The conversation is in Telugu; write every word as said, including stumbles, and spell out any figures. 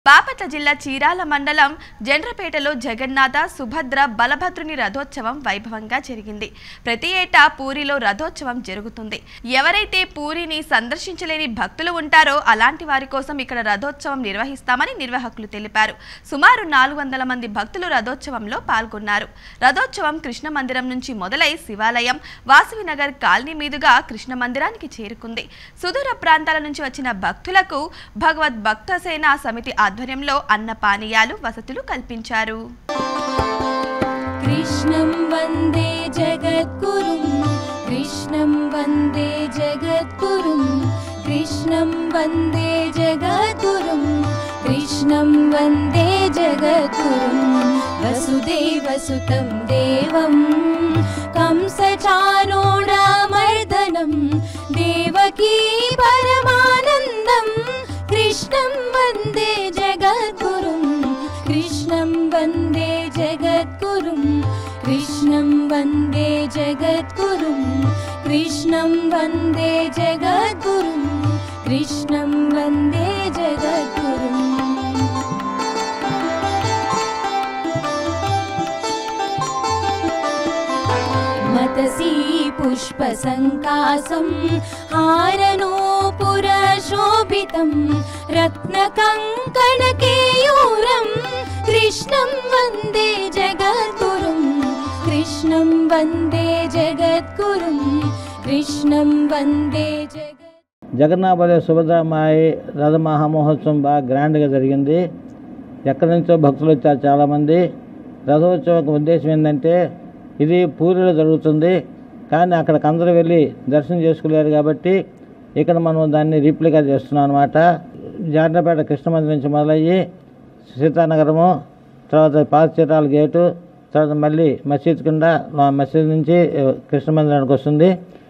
బాపట్ల జిల్లా చీరాల మండలం జండ్రపేటలో జగన్నాథ సుభద్ర బలభద్రుని రథోత్సవం వైభవంగా జరిగింది. ప్రతి ఏటా పూరిలో రథోత్సవం జరుగుతుంది. ఎవరైతే పూరిని సందర్శించలేని భక్తులు ఉంటారో అలాంటి వారి కోసం ఇక్కడ రథోత్సవం నిర్వహిస్తామని నిర్వాహకులు తెలిపారు. సుమారు నాలుగు వందల మంది భక్తులు రథోత్సవంలో పాల్గొన్నారు. రథోత్సవం కృష్ణ మందిరం నుంచి మొదలై శివాలయం, వాసవినగర్ కాలనీ మీదుగా కృష్ణ మందిరానికి చేరుకుంది. సుదూర ప్రాంతాల నుంచి వచ్చిన భక్తులకు భగవద్ భక్త సేన సమితి ఆధ్వర్యంలో అన్న పానీయాలు వసతులు కల్పించారు. కృష్ణం వందే జగద్గురుం కృష్ణం వందే జగద్గురుం కృష్ణం వందే జగద్గురుం కృష్ణం వందే జగద్గురుం వసుదేవసుతం దేవం కంసచాణూరమర్దనం దేవకీ పరమానందం కృష్ణం వందే జగద్గురుం కృష్ణం వందే జగద్గురుం కృష్ణం వందే జగద్గురుం కృష్ణం వందే జగద్గురుం కృష్ణం వందే జగద్గురుం मतसी पुष्पसंकासं हारनूपुरशोभितं रत्नकङ्कणकेयूरं कृष्णं वन्दे जगद्गुरुं कृष्णं वन्दे जगद्गुरुं कृष्णं वन्दे जगद् జగన్నాథ సుభద్రమాయి రథ మహామహోత్సవం బాగా గ్రాండ్గా జరిగింది. ఎక్కడి నుంచో భక్తులు వచ్చారు చాలామంది. రథోత్సవం ఉద్దేశం ఏంటంటే ఇది పూరిలో జరుగుతుంది, కానీ అక్కడికి అందరూ వెళ్ళి దర్శనం చేసుకోలేరు కాబట్టి ఇక్కడ మనం దాన్ని రీప్లికా చేస్తున్నాం అనమాట. జాడ్రపేట కృష్ణ మందిరం నుంచి మొదలయ్యి సీతానగరము, తర్వాత పాతచీరాల గేటు, తర్వాత మళ్ళీ మసీద్ కింద మసీద్ నుంచి కృష్ణ మందిరానికి వస్తుంది.